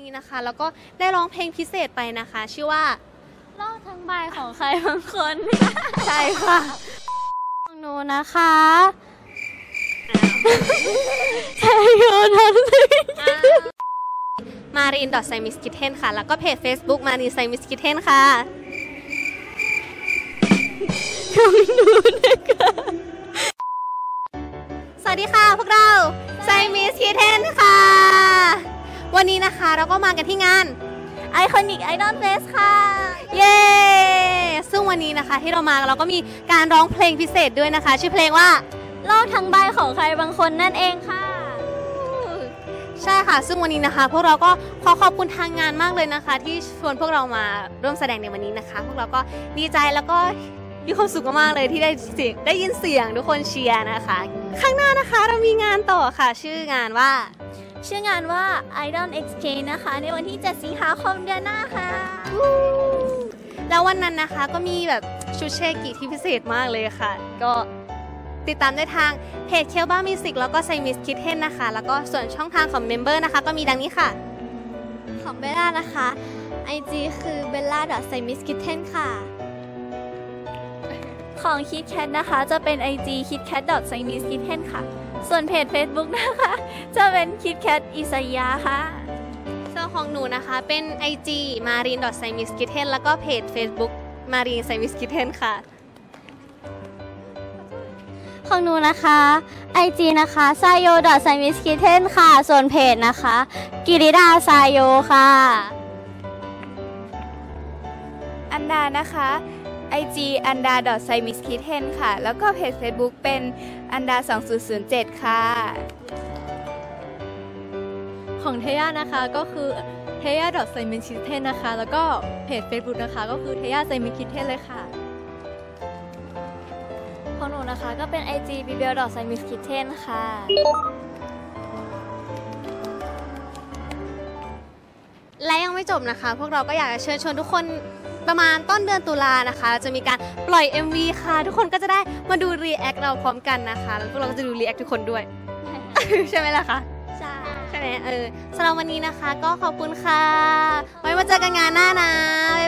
นี้นะคะแล้วก็ได้ร้องเพลงพิเศษไปนะคะชื่อว่าโลกทั้งใบของใครบางคนใช่ค่ะของหนูนะคะใช่โยนัสมารีนดอทไซมิสคิทเทนค่ะแล้วก็เพจ Facebook มารีนไซมิสคิทเทนค่ะของหนูนะคะสวัสดีค่ะพวกเราไซมิสคิทเทนค่ะวันนี้นะคะเราก็มากันที่งานไอคอนิกไอดอลเฟสค่ะเย้ซึ่งวันนี้นะคะที่เรามาเราก็มีการร้องเพลงพิเศษด้วยนะคะชื่อเพลงว่าโลกทั้งใบของใครบางคนนั่นเองค่ะใช่ค่ะซึ่งวันนี้นะคะพวกเราก็ขอบคุณทางงานมากเลยนะคะที่ชวนพวกเรามาร่วมแสดงในวันนี้นะคะพวกเราก็ดีใจแล้วก็มีความสุขมากเลยที่ได้ยินเสียงทุกคนเชียร์นะคะข้างหน้านะคะเรามีงานต่อค่ะชื่องานว่า Idol Exchange นะคะในวันที่7 สิงหาคมเดือนหน้าค่ะแล้ววันนั้นนะคะก็มีแบบชุดเชกิที่พิเศษมากเลยค่ะก็ติดตามได้ทางเพจ Kelba Music แล้วก็ Miss Kitten นะคะแล้วก็ส่วนช่องทางของ Member นะคะก็มีดังนี้ค่ะของเบลล่านะคะ IG คือ bella.simiskitten ค่ะของ KitKat นะคะจะเป็น IG kitkat.simiskitten ค่ะส่วนเพจ Facebook นะคะจะเป็น KitKat อิสยาค่ะส่วนของหนูนะคะเป็น IG marin.simiskitten แล้วก็เพจ Facebook marin simiskitten ค่ะของหนูนะคะ IG นะคะ sayo.simiskitten ค่ะส่วนเพจนะคะกิริดา sayo ค่ะอันดานะคะ IG anda.simiskitten ค่ะแล้วก็เพจ Facebook เป็นอันดา2007ค่ะของเทย่านะคะก็คือเทย่า .simiskitten นะคะแล้วก็เพจ Facebook นะคะก็คือเทย่า simiskitten เลยค่ะของหนูนะคะก็เป็น IG bibel.simiskitten ค่ะและยังไม่จบนะคะพวกเราก็อยากจะเชิญชวนทุกคนประมาณต้นเดือนตุลานะคะจะมีการปล่อย MV ค่ะทุกคนก็จะได้มาดู react เราพร้อมกันนะคะแล้วพวกเราก็จะดู react ทุกคนด้วย ใช่ไหมล่ะคะใช่ไหมสำหรับวันนี้นะคะก็ขอบคุณค่ะไว้มาเจอกันงานหน้านะบ๊าย